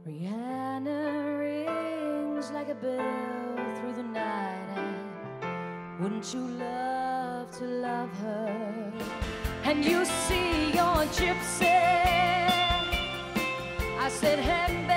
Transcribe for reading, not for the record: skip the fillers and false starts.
Rihanna rings like a bell through the night, and wouldn't you love to love her? And you see your gypsy, I said, head back.